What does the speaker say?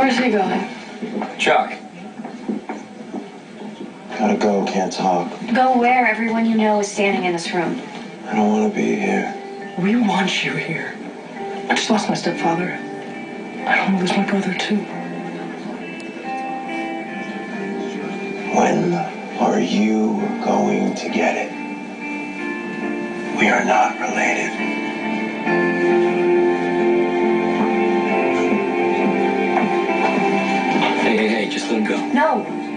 Where's he going? Chuck. Gotta go, can't talk. Go where? Everyone you know is standing in this room. I don't want to be here. We want you here. I just lost my stepfather. I don't want to lose my brother, too. When are you going to get it? We are not related. Hey, just let him go. No.